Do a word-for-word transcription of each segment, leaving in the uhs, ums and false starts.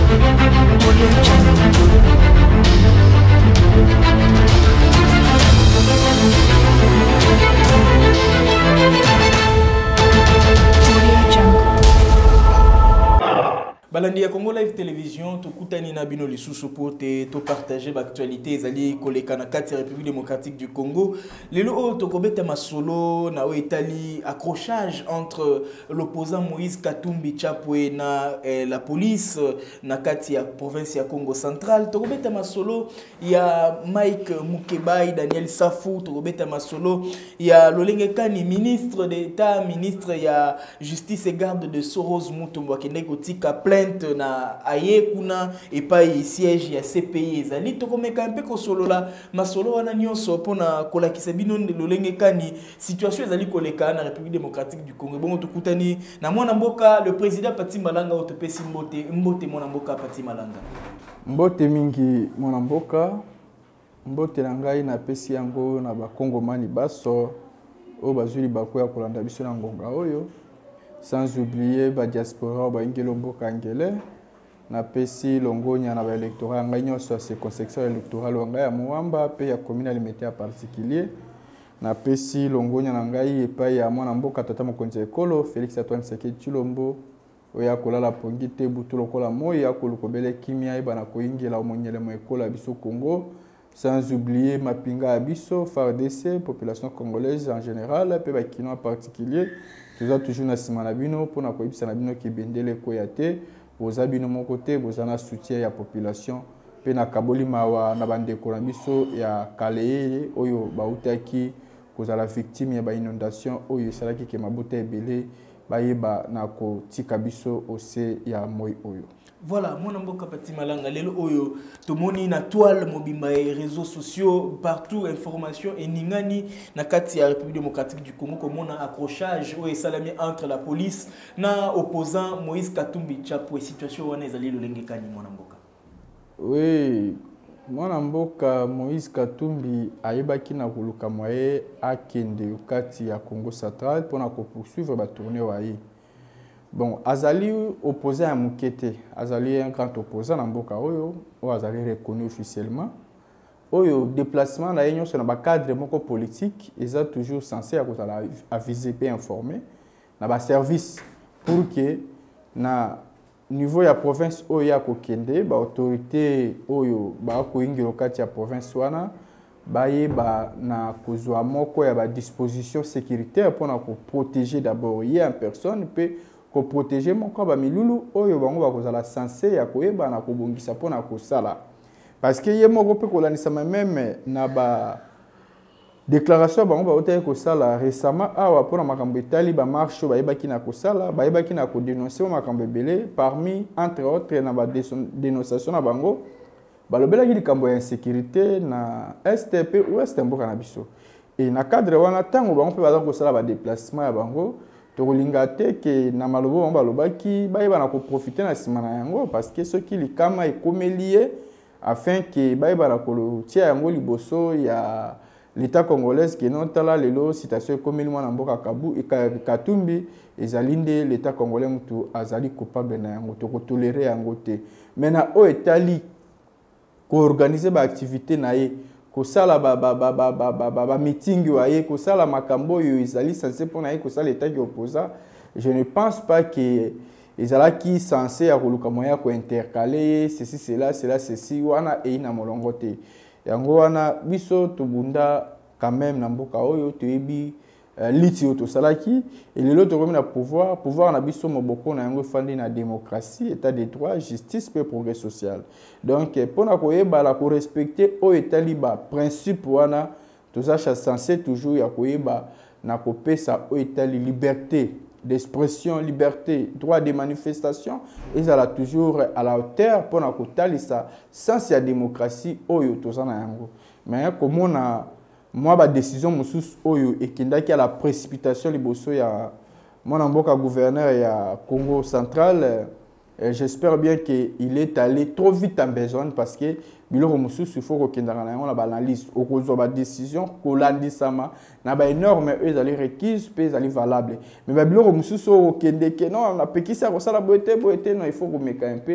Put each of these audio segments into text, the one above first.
Balandi ya Congo Live Télévision, to kutani na bino lisusu pour te to partager l'actualité ezali koleka na kati ya République démocratique du Congo. Lelo o to kobeta masolo na o etali accrochage entre l'opposant Moïse Katumbi Chapwe na eh, la police na kati ya province ya Congo central. To kobeta masolo ya Mike Mukebai, Daniel Safou, to kobeta masolo ya Lolenge Kani, ministre d'État, ministre ya justice et garde de Soros Mutombo kende kotika plainte na aye kuna epai siège ya C P I ezali tokomeka mpe kosolola masolo wana nyonso pona kolakisa bino Lolenge Kani situation ezali koleka na République démocratique du Congo. Bongo tukutani na mwana mboka le président Pati Malanga otopesi mbote mbote mwana mboka Pati Malanga. Mbote mingi mwana mboka mbote na ngai na pesi yango na bakongomani baso o bazuli bakoya kolanda biso na ngonga oyo. Sans oublier ba diaspora ba ingelo mboka ngele na pesi longonya na ba électorat ngai nyonso à circonscription électorale ngai ya Muamba pe ya commune alimentaire en particulier na pesi longonya na ngai epai ya mwana mboka tata mokonzi ekolo Félix Antoine Tshisekedi Tshilombo oya kolala pongi te butu lokola moya kolukobele kimia e bana koingela omonyele mo ekola biso Congo. Sans oublier mapinga abiso F A R D C population congolaise en général pe ba kino en particulier. Tout ça toujours na simana bino pour na koyebisa na bino ki bendele koyate boza bino mon côté boza na soutien ya population pe na kaboli mawa na bandeko na biso ya Kaleye oyo bautaki kozala victime ya ba inondation oyo salaki ke mabota ebele bayeba na ko tika biso ose ya moi oyo. Voilà, mon mboka Pati Malanga lelo oyo tomoni na toile mobimba et réseaux sociaux partout information et ningani na kati ya République démocratique du Congo comme on a accrochage ou salami entre la police na opposant Moïse Katumbi Chapwe situation wana ezali Lolenge Kani mwana mboka. Oui, mwana mboka Moïse Katumbi ayebaki na kuluka moye akende kati ya Congo central pour na ko poursuivre ba tournée waye. Bon, Azali opposé à Moukete, Azali un grand opposant dans Mboka Oyo, ou Azali reconnu officiellement. Oyo déplacement na union sur le cadre moko politique, ils sont toujours censés aviser et informer na ba service pour que na niveau ya province oyo ya kokende ba autorité oyo ba ko ingiro kati ya province wana baye ba na kozwa moko ya ba disposition sécuritaire pour na ko protéger d'abord y en personne peut ko protéger mon ko ba milulu oyo bango ba kozala censé ya koyeba na kobongisa pona ko sala parce que yemo ko pe ko lanisa même na ba déclaration bango ba otaye ko sala récemment awa pona makambo etali ba marche ba yeba kina ko sala ba yeba kina ko dénoncer makambo belé parmi entre autres na ba dénonciation na bango ba lobela ki likambo ya insécurité na S T P ou Est mboka na biso et na cadre wana tango bango pe ba ko sala ba déplacement ya bango tokolinga te ke na malobo on balobaki bayeba na ko profiter na simana yango parce que ce qui likama ekomelié afin que bayeba na ko tia yango liboso ya l'état congolais que non tala lelo citation ekomeli mwana mboka Kabu e Katumbi ezalinde l'état congolais mutu azali coupable na yango toko tolérer yango te maintenant o etali ko organiser ba activité na ye ko sala ba ba ba ba ba ba ba meeting waye ko sala makambo yo ezali censé pour na ko sala état qui opposa. Je ne pense pas que ezala qui censé a koluka moya ko intercaler ceci cela cela ceci wana e na molongo te yango wana biso tobunda quand même na mboka oyo toyebi uh, liti oto salaki et lelo to na pouvoir pouvoir na biso moboko na yango fandi na démocratie état de droit justice pe progrès social donc pour na koyeba la ko respecter o état liba principe wana to sacha censé toujours ya koyeba na kopesa o état liberté d'expression, liberté, droit de manifestation, et ça a toujours à la hauteur pour na kotalisa sans la démocratie oyo tozana yango. Mais comme on a moi ba décision mususu oyo ekindaki à la précipitation liboso ya mon mboka gouverneur ya Congo central, j'espère bien qu'il est allé trop vite en besoin parce que biloko mususu il faut kokendaka na yango na balise okozwa ba décision kolandisama na ba énorme eux allez requise pe allez valable mais ba biloko mususu okendeke non na pekisa ko sala boete boete non il faut komeka un peu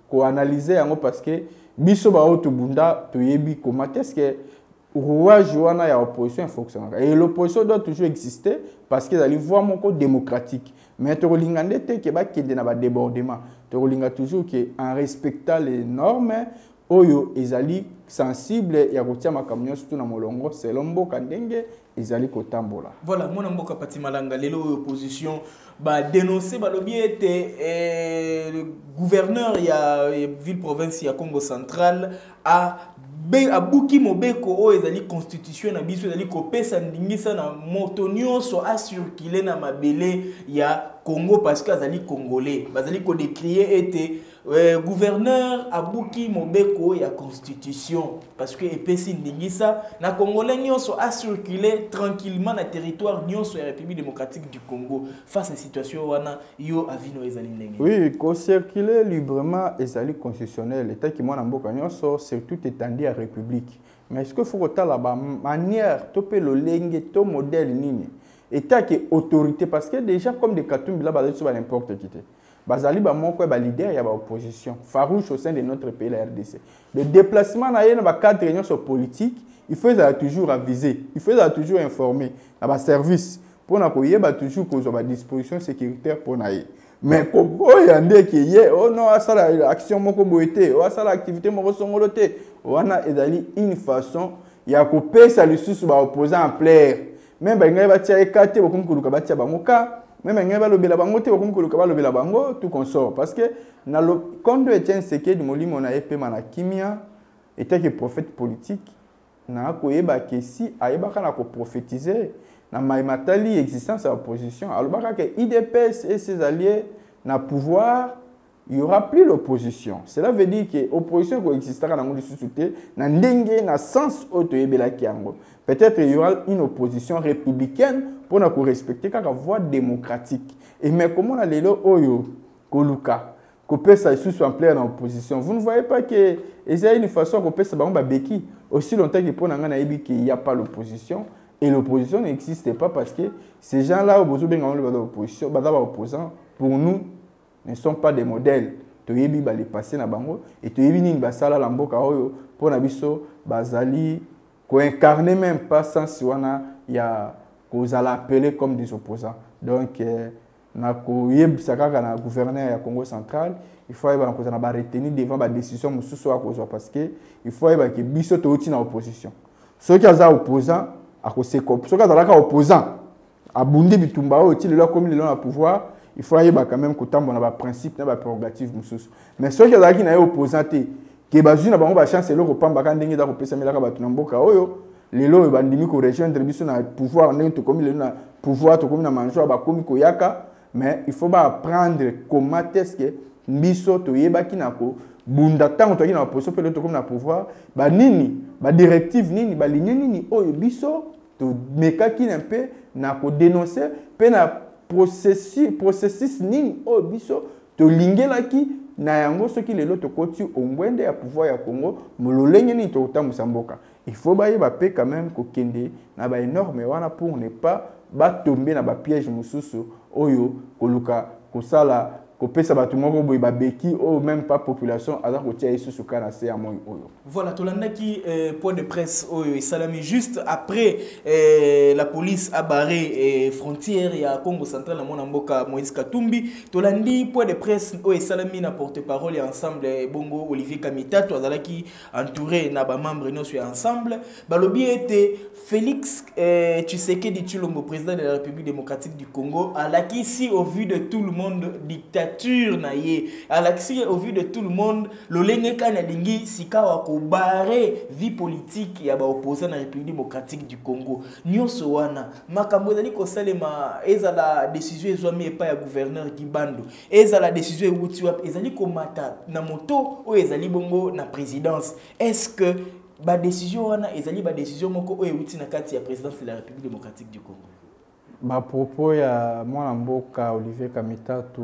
ko analyser yango parce que biso ba auto bunda to yebi comment est-ce que rouage wana ya opposition fonctionne. Et l'opposition doit toujours exister parce qu'ils allaient voir mon code démocratique. Mais tu relinga te que ba kende na ba débordement. Tu relinga toujours que en respectant les normes oyo ezali sensible ya kotia makamyo surtout na molongo selon mboka ndenge ezali kotambola. Voilà, mon mboka pati malanga lelo opposition ba dénoncer ba lobi ete eh, le gouverneur ya ville province ya Congo central a be abuki mobeko o ezali constitution na biso ezali kopesa ndingisa na moto nyonso a circuler na mabele ya Congo parce que azali congolais bazali ko décrier ete euh, gouverneur abuki mobeko ya constitution parce que epesi ndingisa na congolais nyonso a circuler tranquillement na territoire nyonso ya République démocratique du Congo face à situation wana yo avino ezali ndenge. Oui, ko circuler librement ezali constitutionnel état ki mwana mboka nyonso surtout étendu à République. Mais est-ce que faut que la manière to pe lo lenge to modèle nini état qui autorité parce que déjà comme des Katumbi là bazali sur n'importe qui te bazali ba moko ba leader ya ba opposition farouche au sein de notre pays la R D C. Le déplacement na yena ba cadre réunion sur politique il faut ça toujours aviser il faut ça toujours informer na ba service pour na ko yeba toujours ko zo ba disposition sécuritaire pour na ye. Mais comme oyande ki ye oh non asala action moko boité oh asala activité moko songoloté wana ezali une façon ya ko pesa lisusu ba opposant en plaire même ba ngai ba tia ekate bokum kuluka ba tia bangoka même ngai ba lobela bango te bokum kuluka ba lobela bango tout consort parce que na le kondo Etienne Tshisekedi molimo na epema na kimia était que prophète politique na ko yeba ke si ayeba kana ko prophétiser na maimatali existence à l'opposition alors que I D P S et ses alliés na pouvoir il y aura plus l'opposition. Cela veut dire que l'opposition coexistera dans le sous-souté, dans ndenge, dans sens auto kiango. Peut-être il y aura une opposition républicaine pour nous respecter la voie démocratique. Et mais comment on a les lots oyo koluka couper ça sous en plein dans l'opposition. Vous ne voyez pas que il y a une façon couper ça ba beki aussi longtemps que pour nanga ebi qu'il n'y a pas l'opposition et l'opposition n'existe pas parce que ces gens-là au besoin de l'opposition, bah opposants pour nous ne sont pas des modèles. Toyebi ba les passer na bango et toyebi ni basala la mboka oyo pour na biso bazali ko incarner même pas sans wana ya ko zala appeler comme des opposants. Donc euh, na ko yebisa na gouverneur ya Congo central, il faut ba ko na ba retenir devant ba décision mususu a kozwa parce que il faut ba ke biso to uti na opposition. Ceux qui sont opposants a ko se ko ceux qui sont opposants abundi bitumba oyo ti le comme le na pouvoir il faut y quand même que on a principe na prérogative mususu mais ceux qui sont na opposanté que bazuna bango ba chance le kopamba ka ndenge da kopesa melaka batu na mboka oyo lelo bandimi ko rejoindre biso na pouvoir ndenge to comme le na pouvoir to comme na manjo ba komi ko yaka mais il faut ba apprendre comment est-ce que biso to yebaki na ko bunda tango to na opposition pe to comme na pouvoir ba nini ba directive nini ba ligne nini oyo biso to mekaki un peu na ko dénoncer pe na processus processus nini o biso to lingelaki na yango soki lelo to koti ongwende ya pouvoir ya Congo mololenge ni to tamusa mboka il faut ba yeba pe quand même ko kende na ba énorme wana pour ne pas ba tomber na ba piège mususu oyo koluka kosala kopesa batu moko boy ba beki ou même pas population ala ko tia isusu kana se amoy oyo. Voilà, tolandaki euh, point de presse oyo et salami juste après euh, la police a barré euh, frontière ya Congo central na mona mboka Moïse Katumbi tolandi point de presse oyo et salami na porte-parole et ensemble bongo Olivier Kamita to azalaki entouré na ba membre no sur ensemble balobi était Félix euh, Tshisekedi Tshilombo président de la République démocratique du Congo alaki si au vu de tout le monde dictateur na ye alaxi au vu de tout le monde lolenge kana lingi sikawa ko barrer vie politique ya ba opposant na République démocratique du Congo nyonso wana makambo ezali ko salema ezala décision ezwami epa ya gouverneur Kibando ezala décision ewuti wapi ezali ko mata na moto o ezali bongo na présidence est-ce que ba décision wana ezali ba décision moko o ewuti na kati ya présidence de la République démocratique du Congo? Ba propos ya mwana mboka Olivier Kamita to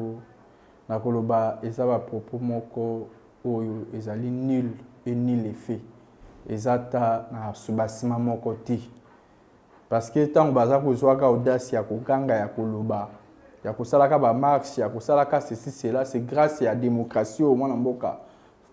na koloba ezaba propos moko oyo ezali nul et nul effet ezata na subasima moko ti parce que tant baza kozwaka audace ya kokanga ya koloba ya kosalaka ba marche ya kosalaka ceci cela c'est grâce à la démocratie au mwana mboka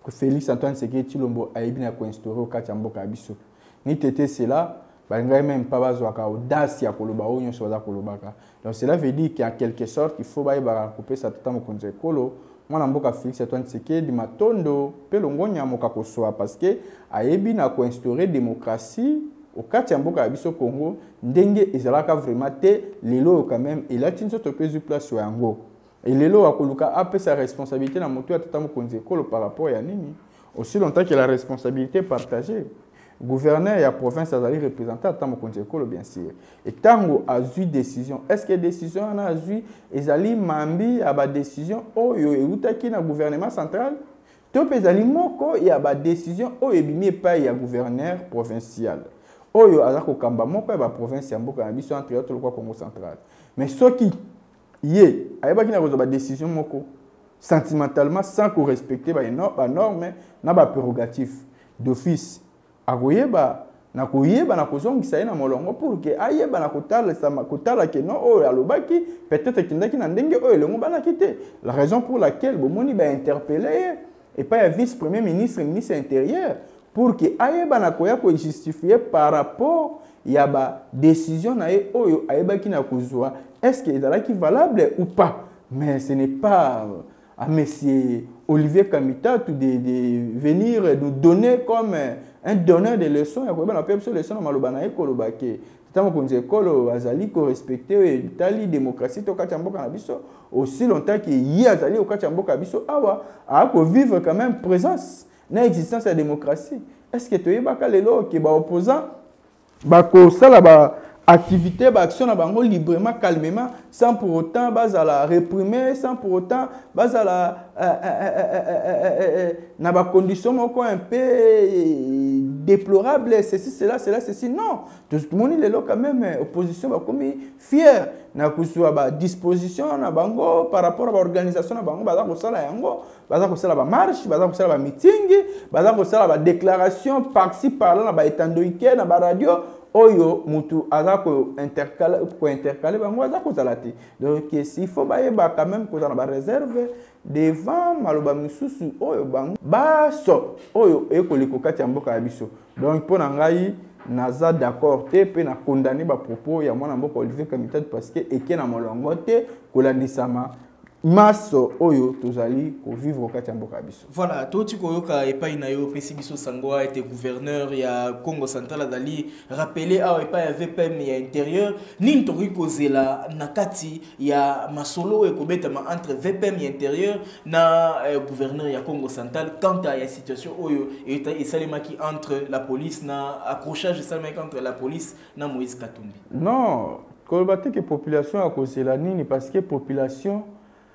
Félix Antoine Tshisekedi Tshilombo ayebi na ko instaurer au kati ya mboka biso. Ni tete cela, ba ngai même pas bazwaka audace ya koloba o nyonso baza kolobaka. Donc cela veut dire qu'en quelque sorte il faut ba ba couper sa tata mokonzi ekolo. Mwana mboka Félix Antoine Tshisekedi matondo pe longonya moka kosoa parce que ayebi na ko instaurer démocratie au kati ya mboka biso Congo ndenge ezalaka vraiment te lelo quand même il a tinso to pezu place yango. Et lelo akoluka a sa responsabilité na moto ya tata mokonzi ekolo par rapport ya nini aussi longtemps que la responsabilité est partagée. Gouverneur et la province azali représenté à Tamo Konjekolo bien sûr. Et Tango a eu décision. Est-ce que décision on a eu ezali mambi a ba décision oyo eutaki na gouvernement central? Top ezali moko ya ba décision oyo ebimi pa ya gouverneur provincial. Oyo azako kamba moko ya ba province ya mboka na biso entre autres le Congo central. Mais soki yé ayeba ki na ko ba décision moko sentimentalement sans ko respecter ba normes na ba prérogative d'office. Akoyeba na koyeba na kozongisa ye na molongo pour que ayeba na kotala sama kotala ke non oyo alobaki peut-être kindaki na ndenge oyo lengo bana kité la raison pour laquelle bomoni ba interpeller et pas le vice premier ministre ministre intérieur pour que ayeba na koya ko justifier par rapport ya ba décision na ye oyo ayeba ki na kozwa est-ce que ezalaki valable ou pas. Mais ce n'est pas à monsieur Olivier Kamita de, de venir nous donner comme un donneur de leçons. Il y a une leçon dans Malobana et Kolobake. Tant qu'on dit que Azali ko respecter l'Italie démocratie to Kachambo Kanabiso aussi longtemps qu'il y a Azali au Kachambo Kanabiso awa a ko vivre quand même présence na existence de la démocratie. Est-ce que tu es baka lelo qui ba opposant ba ko sala ba activité, bah, action na bango librement, calmement, sans pour autant bas à la réprimer, sans pour autant bas à la na ba condition moko un peu déplorable, ceci, cela, cela, ceci. Non, tout le monde est là quand même opposition, bah comme fier, na kusua ba disposition na bango par rapport à l'organisation na bango, baza ko sala yango, baza ko sala ba marche, baza ko sala ba meeting, baza ko sala ba déclaration par-ci par-là na ba etandoike na ba radio. Oyo mutu azako intercaler ko intercaler bango azako zalati donc s'il faut ba yeba quand même ko za na ba réserve devant maloba misusu oyo bango baso oyo ekoliko kati ya mboka ya biso donc pona ngai naza d'accord te pe na condamner ba propos ya mwana mboka Olivier Kamita parce que eke na molongo te kolandisama maso oyo tozali ko vivre kati ya mboka biso. Voilà, toti koyoka epai na yo pesi biso Sangoa était gouverneur ya Congo central dali rappeler a epai ya V P M ya intérieur ni ntori kozela na kati ya masolo e kobetama entre V P M ya intérieur na eh, gouverneur ya Congo central quant à la situation oyo et salemaki entre la police na accrochage salemaki entre la police na Moïse Katumbi. Non, kolobate que population a kozela nini parce que population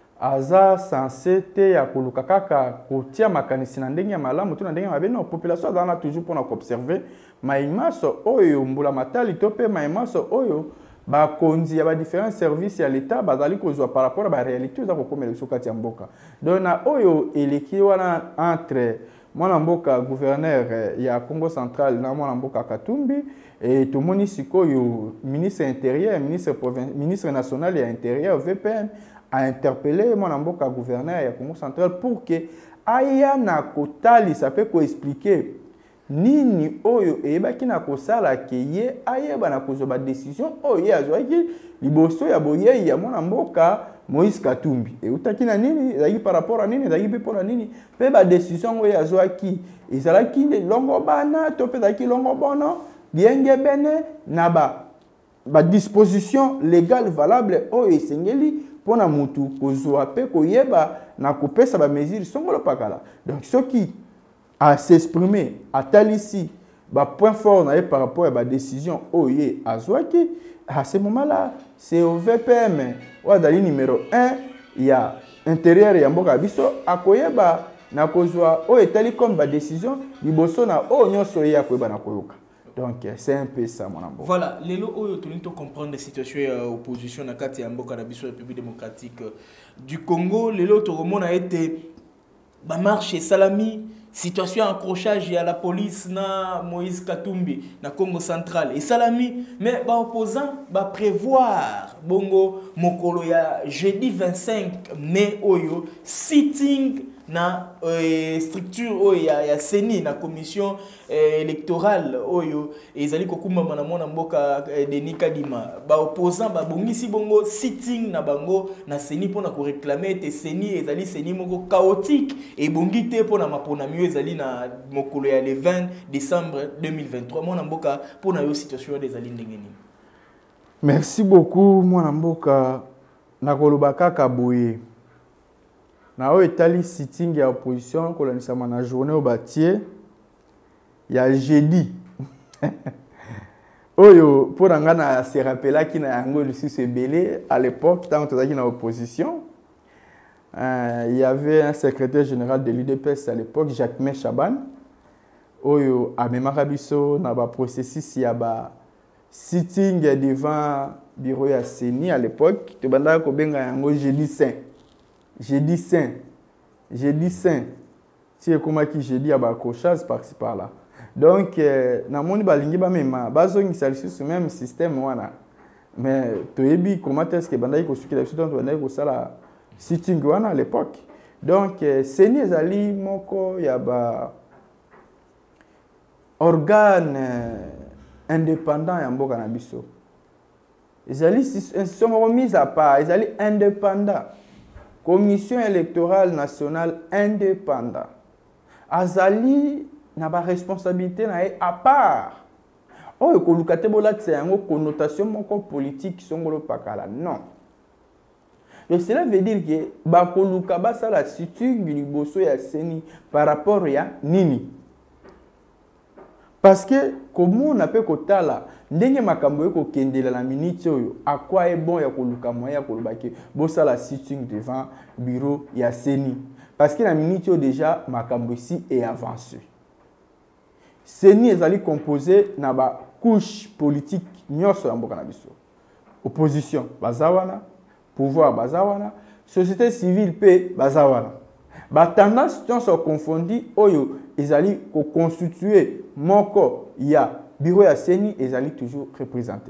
aza censé te ya koluka kaka kotia makanisi na ndenge ya malamu to na ndenge mabe non population azana toujours pour na observer maimaso oyo mbula matali to pe maimaso oyo ba konzi ya ba différents services ya l'état bazali kozwa par rapport à ba réalité za kokomela sokati ya mboka donc na oyo eleki wana entre mwana mboka gouverneur ya Congo central na mwana mboka Katumbi et tout moni sikoyo ministre intérieur ministre provincial ministre national ya intérieur V P M a interpellé mon amboka gouverneur ya Congo central pour que aya na kotali ça peut ko expliquer nini oyo ebaki na kosala ke ye ayeba na kozoba décision oyo azwaki liboso ya boye ya mon amboka Moïse Katumbi et utaki na nini ezaki par rapport à nini ezaki pe pona nini pe ba décision oyo azwaki ezalaki longo bana to pe ezaki longo bono bienge bene na ba ba disposition légale valable oyo esengeli pona mutu kozwa pe koyeba na kopesa ba mesure songolo pakala donc ce qui a s'exprimer à talisi ba point fort na par rapport à ba décision oye azwaki à ce moment là c'est au V P M wadali numéro un il y a intérieur ya mboka biso akoyeba na kozwa o etali comme ba décision liboso na o nyonso ya koyeba na koyoka. Donc c'est un peu ça mon amour. Voilà, les lots où tu dois comprendre la situation de l'opposition dans la Mboka na biso République démocratique du Congo, les lots tout le monde a été ba marche salami situation accrochage à la police na Moïse Katumbi na Congo central et salami mais ba opposant ba prévoir bongo mokolo ya jeudi vingt-cinq mai oyo sitting na euh, structure oyo ya, ya seni na commission euh, électorale oyo ezali kokuma na mona mboka euh, Denis Kadima ba opposant ba bongisi bongo sitting na bango na seni pona ko réclamer te seni ezali seni moko chaotique et bongite pona mapona mieux ezali na mokolo ya le vingt décembre deux mille vingt-trois mona mboka pona yo situation des ali ndengeni. Merci beaucoup mwana mboka na koloba kaka boye na o etali sitting ya opposition kolanisa na journée au bâtier ya jeudi oyo pour ngana se rappela ki na yango lisusu ebele à l'époque tant tozaki na opposition euh, il y avait un secrétaire général de l'U D P S à l'époque Jacques Chaban oyo amemaka biso na ba processus ya ba sitting devant bureau ya Seni à l'époque to banda ko benga yango jeudi saint jeudi saint jeudi saint si comment qui jeudi à ba accrochage par-ci par-là donc euh, na moni balingi ba mema bazongisa lisusu même système wana mais toyebi comment est-ce que banda ko sukila biso donc banda ko sala sitting wana à l'époque donc euh, Seni ezali moko ya ba organe euh, indépendant ya mboka na biso ezali institution remise à part ezali indépendant commission électorale nationale indépendant azali na ba responsabilité na à part oyo koluka te bolatisa yango connotation moko politique songolo pakala non donc cela veut dire que ba koluka basala sitting liboso ya Seni par rapport ya nini. Parce que comment on appelle kotala ndenge makambo eko kendela la minute oyo à quoi est bon ya koluka moya kolobaki bossa la sitting devant bureau ya Seni parce que la minute oyo déjà makambo ici est avancé. Seni ezali composé na ba couche politique nyoso ya mboka na biso. Opposition bazawana, pouvoir bazawana, société civile pe bazawana. Ba tendance sont confondues oyo ezali ko constituer moko ya bureau ya Seni ezali toujours représenté.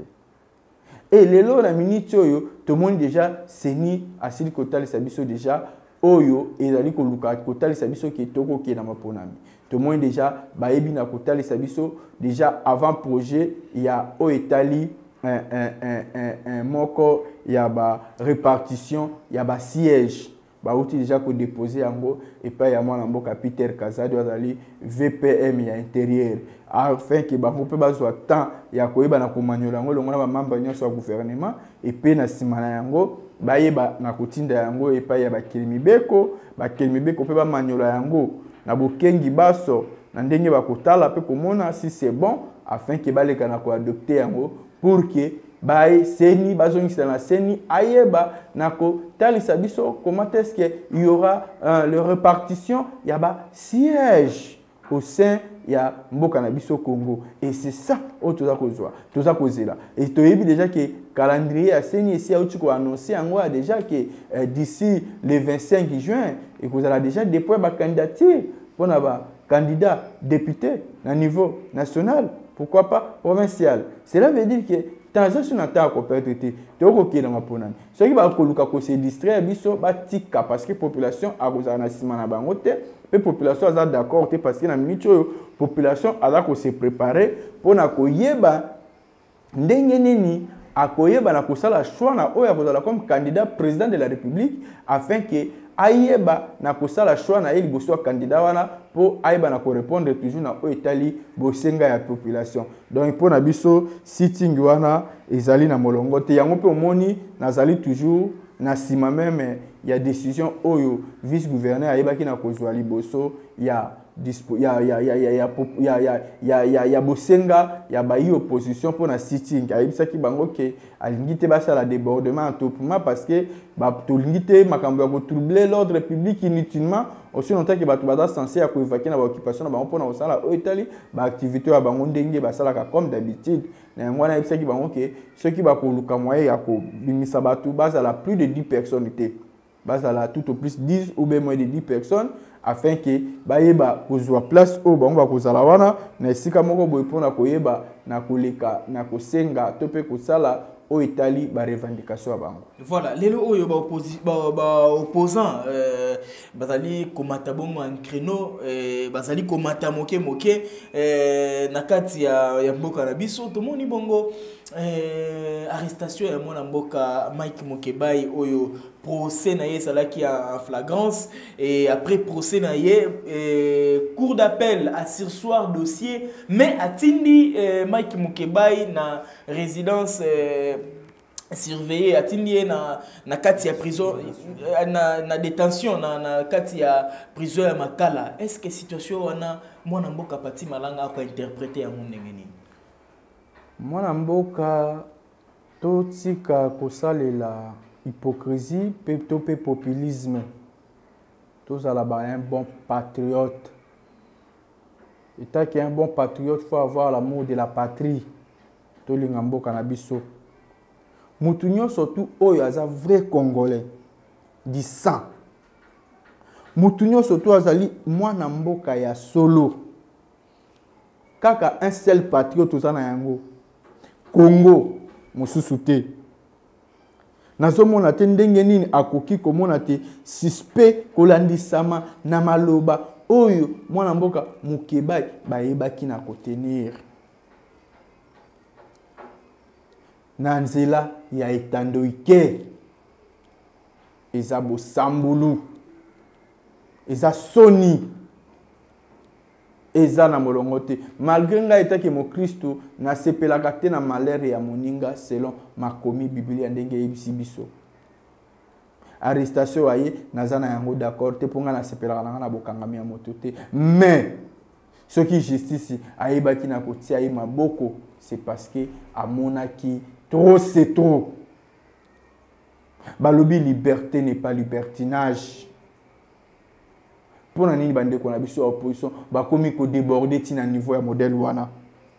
Et lelo la minute oyo tout le monde déjà Seni asili kotali sabiso déjà oyo ezali ko luka kotali sabiso ki toko ki na maponami. Tout le monde déjà baebi na kotali sabiso déjà avant projet il y a o etali un un un un, un moko ya ba répartition ya ba siège ba outi déjà ko déposer yango et pas ya mwana mboka Peter Kazadi azali V P M ya intérieur afin que ba mpe bazwa temps ya koyeba na komanyola yango longo na ba membre nyonso ya gouvernement et pe na simana yango bayeba na kotinda yango et pas ya ba kilimibeko ba kilimibeko pe ba manyola yango na bokengi baso na ndenge ba kotala pe komona si c'est bon afin que baleka na ko adopter yango pour que Bae Seni bazongisa na Seni ayeba nako talisa biso comment est-ce que il y aura euh, le répartition ya ba siège au sein ya mboka na biso Congo et c'est ça au toza kozwa toza kozela et toyebi déjà que calendrier ya Seni ici a ko annoncer yango déjà que euh, d'ici le vingt-cinq juin et que a déjà déployé ba candidature pour na ba candidat député na niveau national pourquoi pas provincial. Cela veut dire que transaction n'attend qu'on peut être toko qui dans ma ponani ce qui va koluka ko se distraire biso ba tika parce que population a besoin na sima na bango te pe population a d'accord te parce que na minute population a ko se préparer pour na ko yeba ndenge nini akoyeba na ko sala choix na oya kozala comme candidat président de la République afin que ayeba na ko sala choix na eli boso candidat wana pour ayeba na ko répondre toujours na o etali bosenga ya population donc pour na biso sitting wana ezali na molongo te yango pe omoni nazali toujours na sima même ya décision oyo vice gouverneur ayeba ki na kozwa liboso ya ya ya ya ya ya ya ya ya ya bosenga ya bayi opposition pour na sitting ayebisa ki bango ke alingi te basa la débordement atopuma parce que ba tolingi te makambo ya ko troubler l'ordre public inutilement aussi longtemps que bato baza censé ya ko évacuer na ba occupation na bango pour na osala o etali ba activité ya bango ndenge basala ka comme d'habitude na yango na ayebisa ki bango ke ceux qui ba ko luka moyen ya ko bimisa bato basa la plus de dix personnes te bazala tout au plus dix ou bien moins de dix personnes afin que bayeba kozwa place o bango bakozala wana na esika moko boye mpona koyeba na koleka na kosenga to mpe kosala o etali ba revendication ya bango. Voilà, lelo oyo ba opposi ba, ba opposant euh bazali komata bongo en créneau euh bazali komata moke moke euh na kati ya ya mboka na biso to moni bongo euh arrestation ya mwana mboka Mike Mokebai oyo procès na ye salaki en flagrance et après procès na ye euh, cour d'appel a sursoir dossier mais atindi euh, Mike Mokebai na résidence euh, surveillé atindi na na kati ya prison na na détention na na kati ya prison ya Makala. Est-ce que situation wana mwana mboka pati malanga ko interpréter ya ndenge nini? Mwana mboka to tika kosalela hypocrisie pe to pe populisme. Tous à la bas un bon patriote. État qui est un bon patriote, faut avoir l'amour de la patrie. To lingambo kanabiso. Moutounio surtout oyo aza vrai congolais du sang. Moutounio surtout azali mwana mboka ya solo. Kaka un seul patriote ozana yango. Congo mosusu te. Nazomona te ndenge nini akoki komona te suspect kolandisama na maloba oyo mwana mboka Mokebai bayebaki na kotenir. Na nzela ya etandoike eza bosambulu eza soni eza na molongo te malgré nga etaki mo Kristo na sepelaka te na malere ya moninga selon makomi Biblia ndenge yebisi biso. Arrestation aye naza na yango d'accord te ponga na sepelaka na na bokangami ya moto te mais ce qui justice ayebaki na kotia ye maboko c'est parce que amonaki trop c'est trop. Balobi liberté n'est pas libertinage. Pour nani bande ko na biso opposition ba komi ko déborder tina niveau ya modèle wana.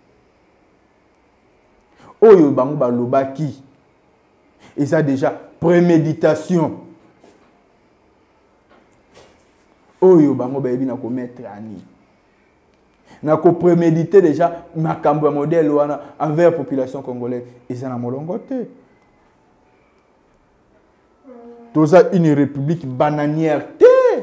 Oyo bango balobaki. Et ça déjà préméditation. Oyo bango ba yebi na ko mettre ani. Na ko préméditer déjà makambo ya modèle wana envers population congolaise et ça na molongo te. Toza une république bananière te.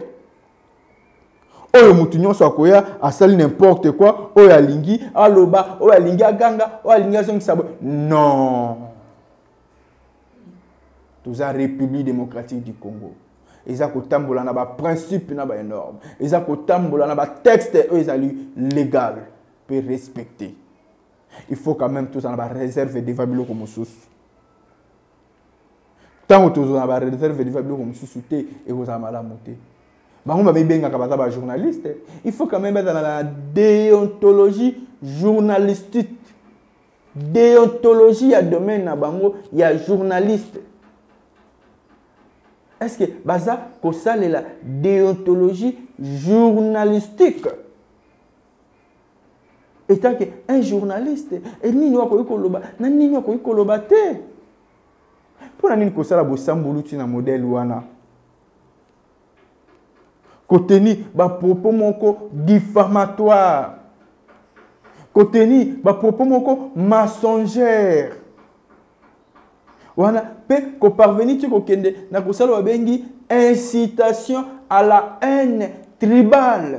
Oyo mutu nyonso akoya asali n'importe quoi oyo alingi aloba oyo alingi aganga oyo alingi azongisa non. Toza république démocratique du Congo. Eza kotambola na ba principe na ba norme. Eza kotambola na ba texte oyo ezali légal peut respecter. Il faut quand même tous en avoir réserve de fabilo comme sous. Tant que tous en avoir réserve de fabilo comme sous et vous en avez monté. Bango ba benga ka baza ba journaliste. Il faut quand même être dans la déontologie journalistique. Déontologie à domaine na bango il y a journaliste. Est-ce que baza ko sale la déontologie journalistique? Et tant que un journaliste et nini wako ikoloba na nini wako ikoloba te. Pour nini ko sala bo sambuluti na modèle wana. Koteni ba propos moko diffamatoire. Koteni ba propos moko mensongère. Wana pe ko parvenir tu ko kende na ko sala bengi incitation à la haine tribale.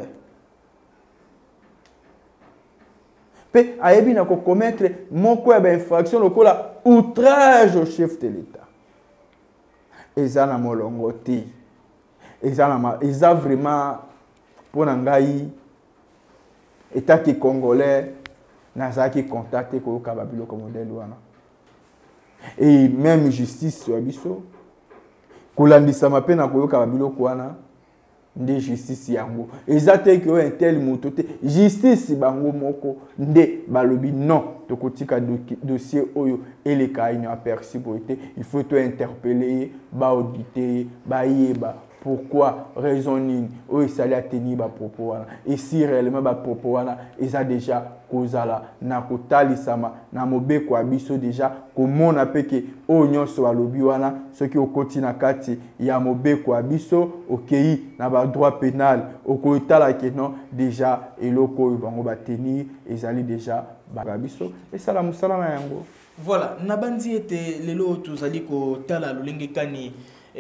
Pe ayebi na ko commettre moko ya ba infraction lokola outrage au chef de l'État. Ezana molongo te. Ils ont vraiment pour nangai état qui congolais n'a qui contacté ko kababilo comme modèle wana et même justice sur biso kolandisa mapena ko kababilo wana nde justice yango ezate que un tel motote justice bango moko nde balobi non to kotika dossier oyo ele ka ina aperçu pour été il faut to interpeller ba auditer ba yeba pourquoi raisonning o esali ateni ba propos wana et si réellement ba propos wana eza déjà kozala na kotalisama na mobeko ya biso déjà komona peke o nyonso alobi wana soki okoti na kati ya mobeko ya biso okei na ba droit pénal okotala ke non déjà eloko oyo bango bateni ezali déjà ba biso esala musala na yango. Voilà, nabandi ete lelo tozali kotala lolenge kani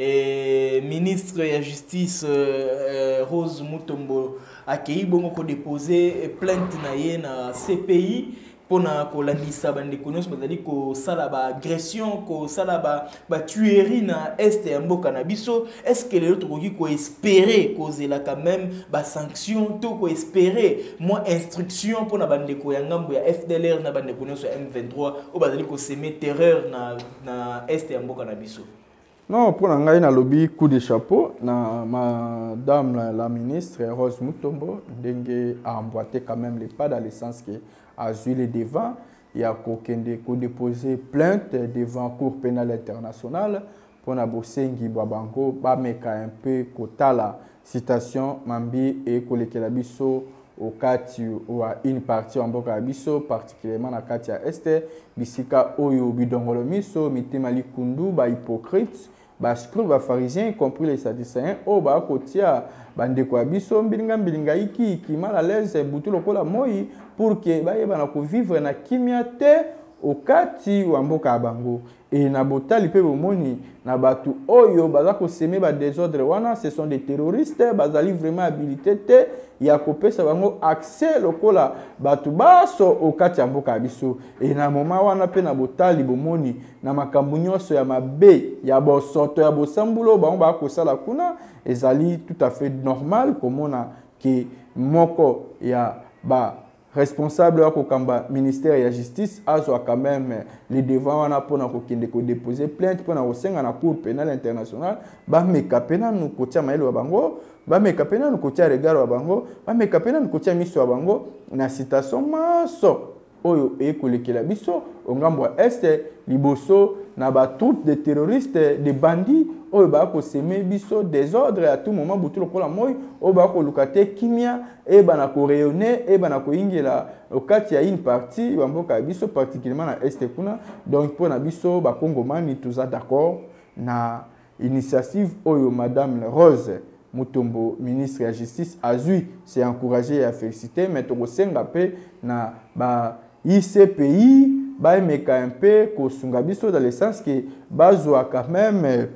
Eh, ministre de la Justice euh, Rose Mutombo a bongo ko déposer plainte na ye na C P I pour na ko landisa bande konos bazali ko sala ba agression ko sala ba ba tuerie na est ya mboka na biso. Est-ce que les autres ko espérer causer là quand même ba sanction to ko espérer moins instruction pour na bande ko ya ngambo ya F D L R na bande konos M vingt-trois o bazali ko semer terreur na na est ya mboka na biso? Non, pour l'angaï na lobby coup de chapeau, na madame la, la ministre Rose Mutombo, dengue a emboîté quand même les pas dans le sens que a eu les devants, il y a qu'au déposer plainte devant la Cour pénale internationale pour na bossengi babango, ba meka un peu kota la citation mambi et koleke la biso au kati ou à une partie en boka biso particulièrement na kati ya este bisika oyo bidongolo miso mitema likundu ba hypocrite ba scru ba pharisiens y compris les sadducéens o ba kotia bande kwa biso mbilinga mbilinga iki ki mal à l'aise butu lokola moi pour que ba yeba na ko vivre na kimia te au kati wa mboka bango et na botali pe bomoni na batu oyo baza ko semer ba désordre wana ce sont des terroristes bazali vraiment habilité te ya kopesa bango accès lokola batu baso au kati ya mboka biso et na moment wana pe na botali bomoni na makambo nyonso ya mabe ya bosoto ya bosambulo bango ba ko sala kuna ezali tout à fait normal komona ke moko ya ba responsable wa kokamba ministère de la justice azwa quand même les devants wana pona ko kende ko déposer plainte pona ko senga na cour pénale internationale ba meka pena nu kotia mailo wa bango ba meka pena nu kotia regard wa bango ba meka pena nu kotia miso wa bango na citation maso oyo e kolekela biso ongambo wa este liboso na ba troupe de terroristes de bandits oyo ba ko semer biso désordre à tout moment butu lokola moy oyo ba ko lukate kimia e bana ko rayonner e bana ko ingela okati ya une partie wa mboka biso particulièrement na este kuna donc pour na biso ba kongomani tous d'accord na initiative oyo madame Rose Mutombo ministre de la justice a eu c'est encouragé et félicité mais to senga pe na ba I C P I ba meka un peu ko sunga biso dans le sens que bazwa quand même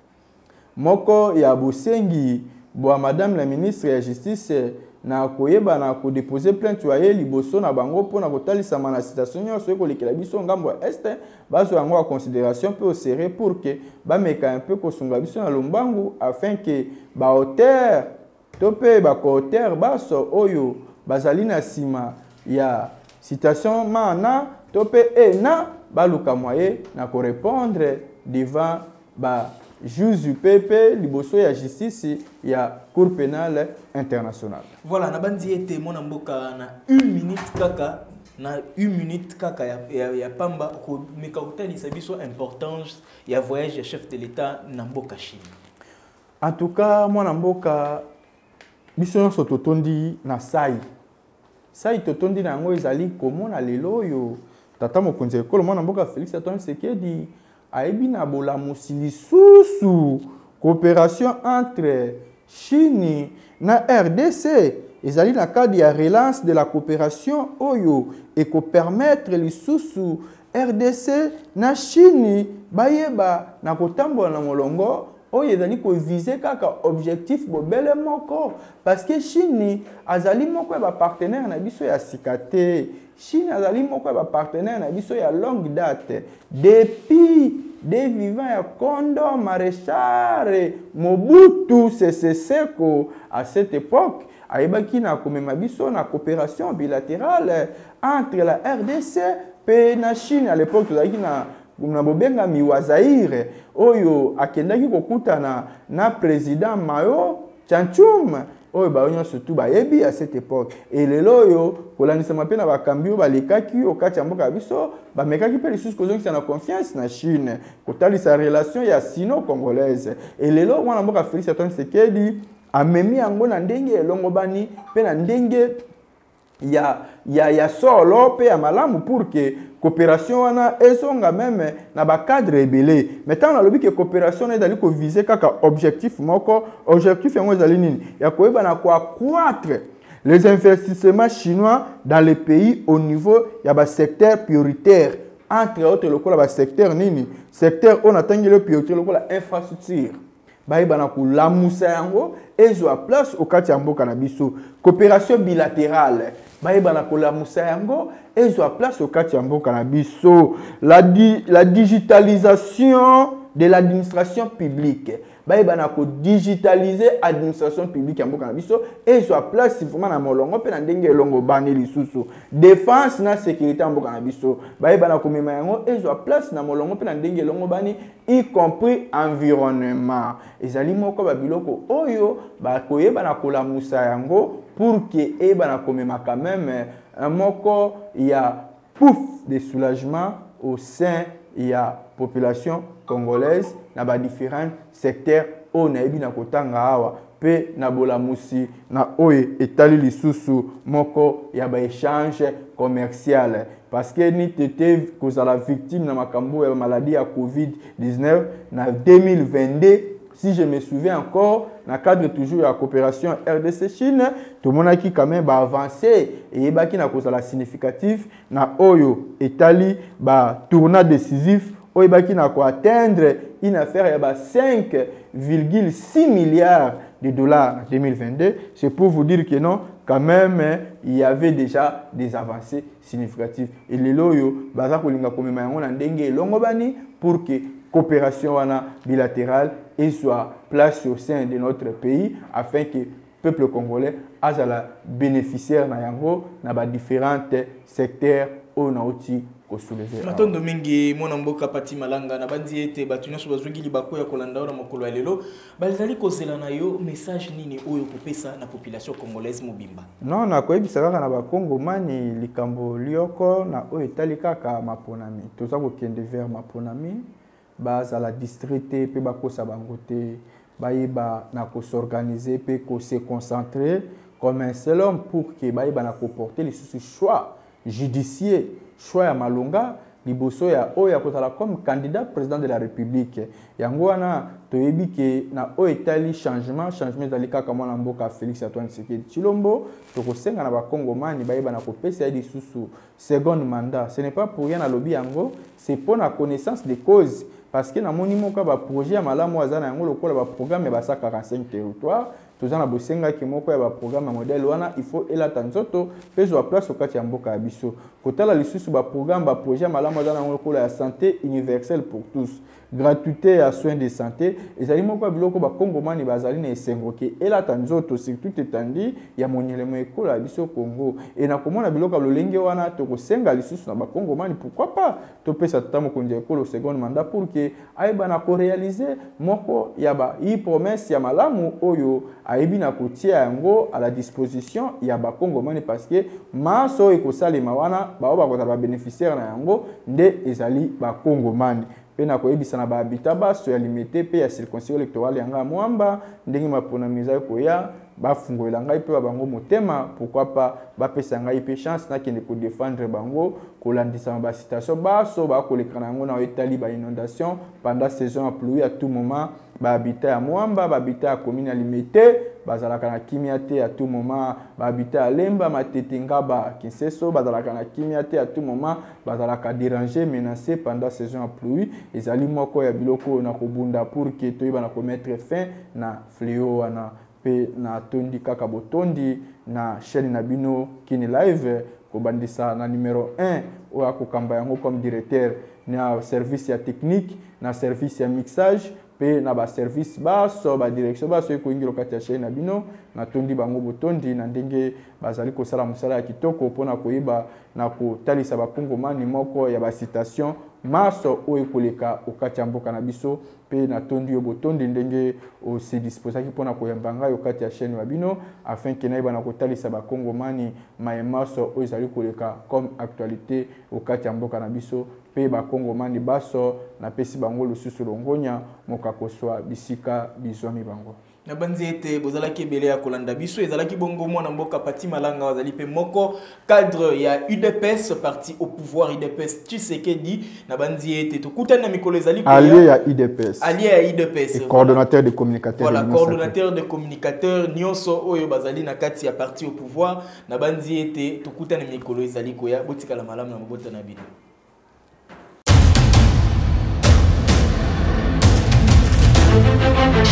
moko ya bosengi bo madame la ministre de la justice na koyeba na ko déposer plainte wa ye liboso na bango pona kotalisa na citation nyonso ko lekela biso ngambo este bazwa yango en considération peu au sérieux pour que ba meka un peu ko sunga biso na lombangu afin que ba auteur topé ba ko auteur baso oyo bazali na sima ya citation mana topé e na baluka moye na ko répondre devant ba juge du P P liboso ya justice ya cour pénale internationale. Voilà, na bandi ete mona mboka na une minute kaka na une minute kaka ya, ya, ya pamba ko meka kutani sabiso importance ya voyage ya chef de l'état na mboka Chine. En tout cas, mona mboka biso nyonso totondi na sai. Sai totondi na ngo ezali komona lelo yo tata mokonzi ekolo mona mboka Félix Antoine Tshisekedi ayebi na bolamusi lisusu coopération entre Chine na R D C ezali na cadre ya relance de la coopération oyo et ko permettre lisusu R D C na Chine bayeba na kotambola na molongo oyo ezali ko viser kaka objectif bobele moko parce que Chine azali moko ya ba partenaire na biso ya sikate Chine azali moko ya ba partenaire na biso ya longue date depuis des vivants ya Kondo Maréchal Mobutu Sese Seko à cette époque ayebaki na komema biso na coopération bilatérale entre la R D C pe na Chine à l'époque tozalaki na na bobenga miwazaire oyo akendaki kokutana na président Mao Tchanchoum oyo baonyo surtout bayebi à cette époque et lelo yo kolandisama pe na bakambi ba lekaki okati ya mboka biso ba mekaki pe lisusu kozongisa na confiance na Chine kotalisa relation ya sino-congolaise et lelo mwana mboka Félix Antoine Tshisekedi amemi yango na ndenge elongo bani pe na ndenge ya ya ya solo pe ya malamu pour que coopération wana ezonga même na ba cadre ebele maintenant na lobi que coopération ezali ko viser kaka objectif moko objectif yango ezali nini ya koyeba na ko accroître les investissements chinois dans les pays au niveau ya ba secteur prioritaire entre autres lokola ba secteur nini secteur on atangi le prioritaire lokola infrastructure bayiba na ko lamusa yango ezwa place au kati ya mboka na biso coopération bilatérale bayiba na ko lamusa yango ezwa place au kati ya mboka na biso la di, la digitalisation de l'administration publique bayiba na ko digitaliser administration publique ya mboka na biso ezwa place vraiment na molongo pe na ndenge elongo bani lisusu défense na sécurité ya mboka na biso bayiba na ko mema yango ezwa place na molongo pe na ndenge elongo bani y compris environnement ezali moko ba biloko oyo ba koyeba na ko lamusa yango pour que eba na ko mema quand même un moko ya pouf de soulagement au sein ya population congolaise na ba différents secteurs o na ebi na kotanga awa pe na bolamusi na oye etali lisusu moko ya ba échange commercial parce que ni tete kozala victime na makambo ya maladie ya covid dix-neuf na deux mille vingt-deux si je me souviens encore na cadre toujours la coopération R D C Chine tout le monde qui quand même ba avancer et ba qui na kozala significatif na oyo etali ba tournant décisif oyo ba qui na ko atteindre une affaire ya ba cinq virgule six milliards de dollars en deux mille vingt-deux c'est pour vous dire que non quand même il y avait déjà des avancées significatives et les loyo baza kolinga komema yango na ndenge elongo bani pour que coopération wana bilatérale et soit placée au sein de notre pays afin que le peuple congolais azala bénéficiaire na yango na ba différents secteurs au nauti ko soulever. Matondo mingi mwana mboka pati malanga na bandi ete batu nyonso bazwiki libako ya kolanda na mokolo ya lelo bazali kozela na yo message nini oyo kopesa na population congolaise mobimba. Non na koyebisa kaka na ba Kongomani likambo lioko na oyo etali kaka maponami toza kokende vers maponami base à la distrité pe bakosa bango te bayiba na ko s'organiser pe ko se concentrer comme un seul homme pour que bayiba na ko porter les choix judiciaire choix ya malonga liboso ya oya kotala comme candidat président de la République yango wana toyebi ke na o etali changement changement ezali kaka mwana mboka Félix Antoine Tshisekedi Tshilombo tokosenga na bakongomani bayeba na kopesa ya lisusu second mandat ce n'est pas pour rien na lobby yango c'est pour la connaissance des causes parce que na moni moka ba projet ya malamu azana yango lokola ba programme ya ba quarante-cinq territoires tozana bosenga ki moko ya ba programme modèle wana il faut elata nzoto pezo a place okati ya mboka ya biso kotala lisusu ba programme ba projet ya malamu azana yango lokola ya santé universelle pour tous gratuité ya soins de santé ezali moko ya biloko ba kongomani bazali na esengo ke elata nzoto surtout etandi ya monyelemo ekola biso Congo et na komona biloko ya lolenge wana tokosenga lisusu na ba kongomani pourquoi pas topesa tata mokonzi ekolo second mandat pour que aiba na ko réaliser moko ya ba i promesse ya malamu oyo aibi na kotia yango à la disposition ya ba kongomani parce que maso ekosalema wana ba ba kota ba bénéficiaire na yango nde ezali ba kongomani pe na koyebisa na ba habitat baso ya limité pe ya circonscription électorale yanga mwamba ndenge mapona miza koya bafungolela ngai pe bango motema pourquoi pas bapesa ngai pe chance na kende ko défendre bango kolandisa ba situation baso ba kolekana yango na etali ba inondation pendant saison à pluie à tout moment ba habitat ya mwamba ba habitat ya commune ya limité bazalaka na kimia te à tout moment ba habitat ya lemba matete ngaba kinseso bazalaka na kimia te à tout moment bazalaka déranger menacé pendant saison à pluie ezali moko ya biloko na kobunda pour que toyeba na ko mettre fin na fléau wana pe na tondi kaka botondi na chaîne na bino kini live kobandisa na numéro un oya kokamba yango comme directeur na service ya technique na service ya mixage pe na ba service baso ba direction baso ko ingilo kati ya chaîne na bino na tondi bango botondi na ndenge bazali ko sala musala ya kitoko pona koyiba na ko talisa ba kongomani moko ya ba citation maso oyo koleka okati ya mboka na biso pe na tondi yo botondi ndenge o se disposaki pona koyambanga yo kati ya chaîne ya bino afin que na bana ko talisa ba kongomani ma maso oyo zali koleka comme actualité okati ya mboka na biso pe ba kongomani baso na pesi bango lususu longonya moka koswa bisika bizwami bango na banzi ete bozalaki ebele ya kolanda biso ezalaki bongo mwana mboka Pati Malanga wazali pe moko cadre ya U D P S parti au pouvoir U D P S Tshisekedi na banzi ete tokutana na mikolo ezali ko allié ya U D P S allié ya U D P S et coordonnateur de communicateurs voilà coordonnateur de communicateurs nyonso oyo bazali na kati ya parti au pouvoir na banzi ete tokutana na mikolo ezali ko ya botikala malamu na mabota na bino. Thank you.